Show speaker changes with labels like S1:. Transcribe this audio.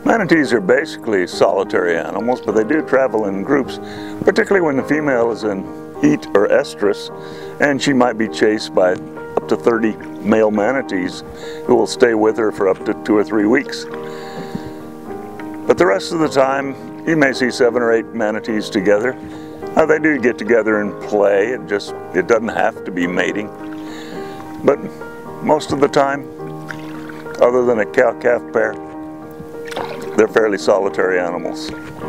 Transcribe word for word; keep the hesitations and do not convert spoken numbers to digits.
S1: Manatees are basically solitary animals, but they do travel in groups, particularly when the female is in heat or estrus, and she might be chased by up to thirty male manatees who will stay with her for up to two or three weeks. But the rest of the time, you may see seven or eight manatees together. Now, they do get together and play. It just, it doesn't have to be mating. But most of the time, other than a cow-calf pair, they're fairly solitary animals.